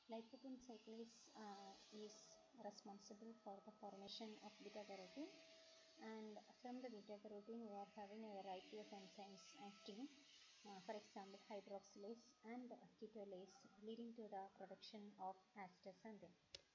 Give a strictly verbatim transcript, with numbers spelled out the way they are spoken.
Lipoprotein cyclase uh, is responsible for the formation of beta carotene, and from the beta carotene we are having a variety of enzymes acting, uh, for example hydroxylase and ketolase, leading to the production of astaxanthin.